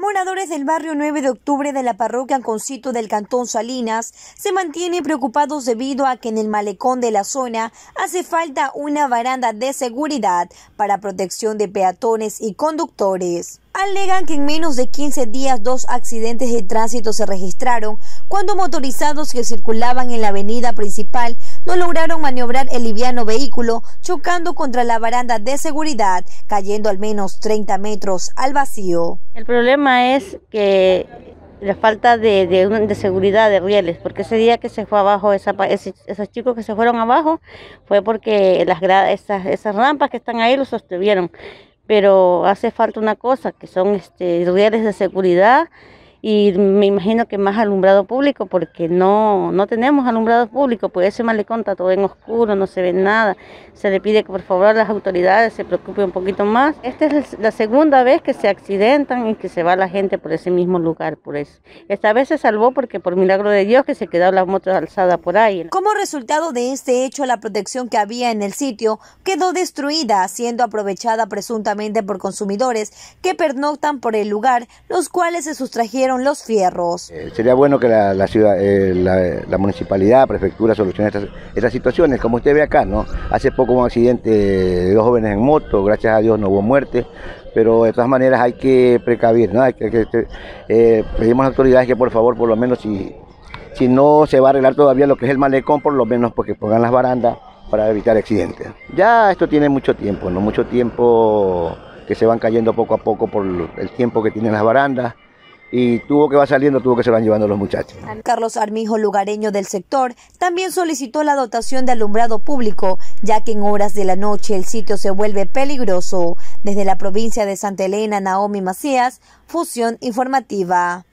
Moradores del barrio 9 de octubre de la parroquia Anconcito del cantón Salinas se mantienen preocupados debido a que en el malecón de la zona hace falta una baranda de seguridad para protección de peatones y conductores. Alegan que en menos de 15 días 2 accidentes de tránsito se registraron cuando motorizados que circulaban en la avenida principal no lograron maniobrar el liviano vehículo, chocando contra la baranda de seguridad, cayendo al menos 30 metros al vacío. El problema es que la falta de seguridad de rieles, porque ese día que se fue abajo, esos chicos que se fueron abajo, fue porque esas rampas que están ahí los sostuvieron. Pero hace falta una cosa, que son rieles de seguridad, y me imagino que más alumbrado público, porque no tenemos alumbrado público, pues ese malecón está todo en oscuro, no se ve nada. Se le pide que por favor las autoridades se preocupen un poquito más. Esta es la segunda vez que se accidentan y que se va la gente por ese mismo lugar, por eso. Esta vez se salvó porque por milagro de Dios que se quedó la moto alzada por ahí. Como resultado de este hecho, la protección que había en el sitio quedó destruida, siendo aprovechada presuntamente por consumidores que pernoctan por el lugar, los cuales se sustrajeron los fierros. Sería bueno que la ciudad, la municipalidad, prefectura solucione estas situaciones. Como usted ve acá, ¿no? Hace poco hubo un accidente de 2 jóvenes en moto, gracias a Dios no hubo muerte, pero de todas maneras hay que precavir, ¿no? Pedimos a las autoridades que por favor, por lo menos si no se va a arreglar todavía lo que es el malecón, por lo menos porque pongan las barandas para evitar accidentes. Ya esto tiene mucho tiempo, ¿no? Mucho tiempo que se van cayendo poco a poco por el tiempo que tienen las barandas. Y tuvo que se van llevando los muchachos. Carlos Armijo, lugareño del sector, también solicitó la dotación de alumbrado público, ya que en horas de la noche el sitio se vuelve peligroso. Desde la provincia de Santa Elena, Naomi Macías, Fusión Informativa.